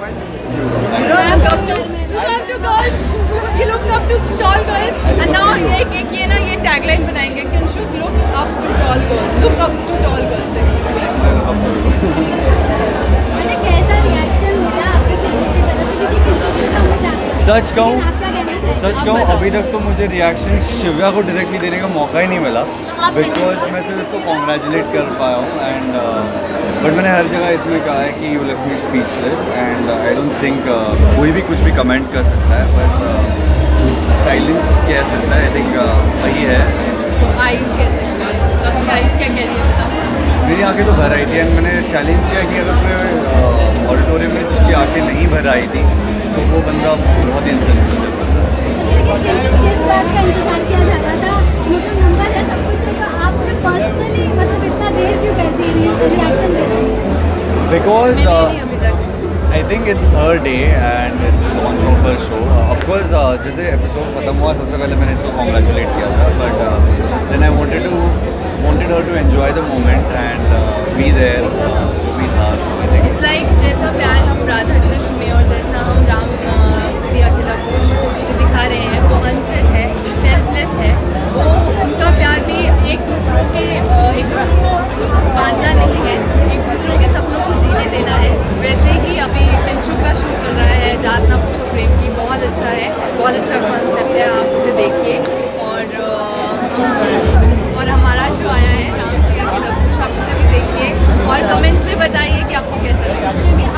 You look up to tall girls, and now एक ये ना ये टैगलाइन बनाएंगे कि Kinshuk looks up to tall girls, look up to tall girls. मतलब कैसा रिएक्शन मिला आपके Kinshuk की तरफ से, क्योंकि Kinshuk का मजाक सच कहूँ अभी तक तो मुझे रिएक्शन शिव्या को डायरेक्टली देने का मौका ही नहीं मिला, बिकॉज मैं सिर्फ इसको कॉन्ग्रेचुलेट कर पाया हूँ एंड बट मैंने हर जगह इसमें कहा है कि you left me speechless and I don't think कोई भी कुछ भी कमेंट कर सकता है, बस साइलेंस कह सकता है। आई थिंक वही है। आइज़ कैसे आइज़ क्या कह रही है बताओ। मेरी आंखें तो भर आई थी एंड मैंने चैलेंज किया कि अगर कोई ऑडिटोरियम में जिसकी आंखें नहीं भर आई थी तो वो बंदा बहुत इंसेंसिटिव है। किस बात का इंतजार किया जा रहा था, मतलब नंबर है सब कुछ है, तो आपने पर्सनली मतलब इतना देर क्यों कर दी रिएक्शन देने में? Because I think it's her day and it's launch of her show. Of course जैसे एपिसोड ख़त्म हुआ सबसे पहले मैंने इसको कॉन्ग्रेचुलेट किया था, but then I wanted her to enjoy the moment and be there जो भी था। So I think it's like जैसा प्यार हम राधा कृष्ण में और जैसा हम राम सीता के लव कुश को दिखा रहे हैं वो अनसेट है, सेल्फलेस है, वो उनका प्यार भी एक दूसरों को बांधना नहीं है, एक दूसरों के सपनों को जीने देना है। वैसे ही अभी किंशुक का शो चल रहा है जात ना पूछो प्रेम की, बहुत अच्छा है, बहुत अच्छा कॉन्सेप्ट है, आप उसे देखिए। और हमारा शो आया है राम सीता के लव कुश, आप उसे भी देखिए और कमेंट्स में बताइए कि आपको कैसा लगा।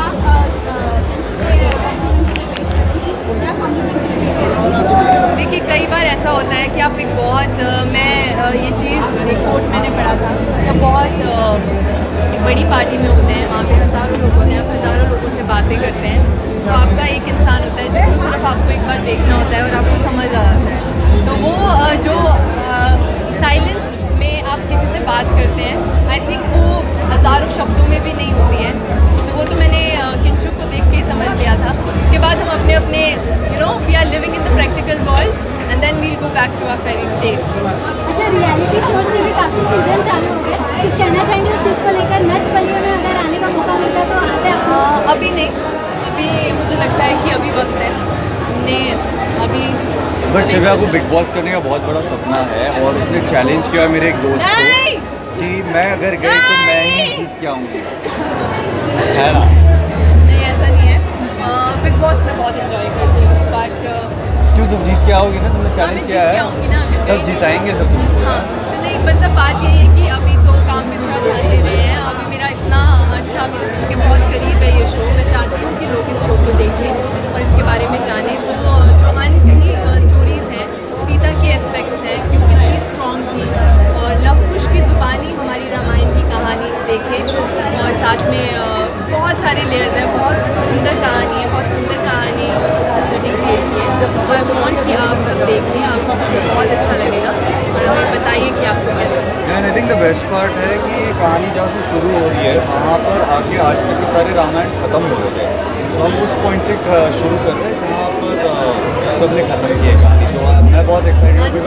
देखिए कई बार ऐसा होता है कि आप एक बहुत मैं ये चीज़ एक कोट मैंने पढ़ा था कि बहुत एक बड़ी पार्टी में होते हैं, वहाँ पे हज़ारों लोग होते हैं, आप हज़ारों लोगों से बातें करते हैं, तो आपका एक इंसान होता है जिसको सिर्फ आपको एक बार देखना होता है और आपको समझ आ जाता है। तो वो जो साइलेंस में आप किसी से बात करते हैं, आई थिंक वो हज़ारों शब्दों में भी नहीं होती है। तो वो तो मैंने किंशुक को देख के ही समझ लिया था। उसके बाद हम अपने अपने we are living in the practical world and then we'll go back to our fairy tale. अच्छा, रियलिटी शोज के भी काफ़ी सीजन चालू हो गए, कुछ कहना चाहेंगे उस चीज़ को लेकर? नच बलिए में अगर आने का मौका मिलता तो आते आप? अभी नहीं, अभी मुझे लगता है कि अभी वक्त है, हमने अभी बट शिव्या को बिग बॉस करने का बहुत बड़ा सपना है और उसने चैलेंज किया मेरे एक दोस्त को कि मैं अगर गई तो मैं ही जीत के आऊँगी, है ना? नहीं ऐसा नहीं है, बिग बॉस में बहुत एंजॉय करती हूँ, बट क्यों तुम जीत के आओगी ना, तुमने चैलेंज किया है, सब जिताएंगे सब तुम। हाँ तो नहीं, मतलब बात यही है कि अभी तो काम में थोड़ा ध्यान दे रहे हैं, अभी मेरा इतना अच्छा मेरे दिल के बहुत करीब है ये शो, मैं चाहती हूँ कि लोग इस शो को देखें और इसके बारे में जानें। वो जो अनकही स्टोरीज़ हैं, सीता के एस्पेक्ट्स हैं, क्यों कितनी स्ट्रॉन्ग थी, और लव कुश की ज़ुबानी हमारी रामायण की कहानी देखें, और साथ में बहुत सारे लेयर्स हैं, बहुत सुंदर कहानी है, बहुत सुंदर कहानी ने क्रिएट की है। आई वांट कि आप सब देखें, आप सबको बहुत अच्छा लगेगा और हमें बताइए कि आपको कैसा लगा। And I think the best part है कि कहानी जहाँ से शुरू हो रही है वहाँ पर आगे आज तक के सारे रामायण ख़त्म हो गए थे, तो हम उस पॉइंट से शुरू कर रहे हैं जहाँ पर सबने ख़त्म की है कहानी। तो मैं बहुत एक्साइटेड हूँ